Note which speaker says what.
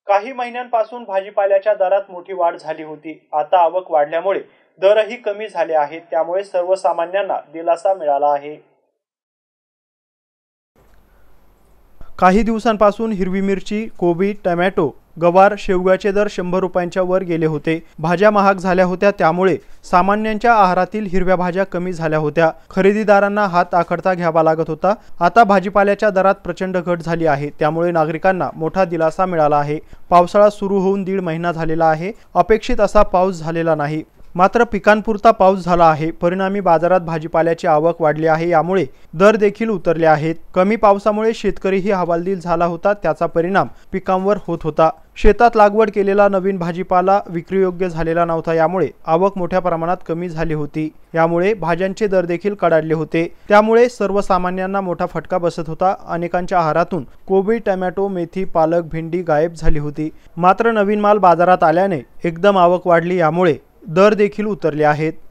Speaker 1: काही महिन्यांपासून भाजीपाल्याच्या दरात मोठी वाढ झाली होती। आता आवक वाढल्यामुळे दरही कमी झाले आहेत, त्यामुळे सर्वसामान्यांना दिलासा मिळाला आहे। काही दिवसांपासून हिरवी मिरची, कोबी, टोमॅटो, गवार, शेवग्याचे दर 100 रुपयांच्या वर गेले होते। भाज्या महाग झाल्या होत्या, त्यामुळे सामान्यांच्या आहारातील हिरव्या भाज्या कमी झाल्या होत्या। खरेदीदारांना हात आखडता घ्यावा लागत होता। आता भाजीपाल्याच्या दरात प्रचंड घट झाली आहे, त्यामुळे नागरिकांना मोठा दिलासा मिळाला आहे। पावसाळा सुरू होऊन 1.5 महिना झालेला आहे। अपेक्षित असा पाऊस झालेला नाही, मात्र पिकांपुरता पाऊस झाला आहे। परिणामी बाजारात भाजीपाल्याची आवक वाढली आहे, यामुळे दर देखील उतरले आहेत। कमी पावसामुळे शेतकरीही हवालदिल झाला होता, त्याचा परिणाम पिकांवर होत होता। शेतात लागवड केलेला नवीन भाजीपाला विक्रीयोग्य झालेला नव्हता, यामुळे आवक मोठ्या प्रमाणात कमी झाली होती। यामुळे भाज्यांचे दर देखील कडाडले होते, त्यामुळे सर्वसामान्यांना मोठा फटका बसत होता। अनेकांच्या आहारातून कोबी, टोमॅटो, मेथी, पालक, भेंडी गायब झाली होती। मात्र नवीन माल बाजारात आल्याने एकदम आवक वाढली, यामुळे दर देखील उतरले आहेत।